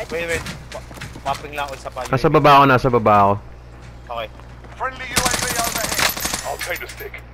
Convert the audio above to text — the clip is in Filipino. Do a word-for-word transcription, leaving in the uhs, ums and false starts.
Wait, wait. Mapping lang ako sa palyo. Nasa baba ako, nasa baba ako. Okay. Friendly U A V overhead. I'll take the stick.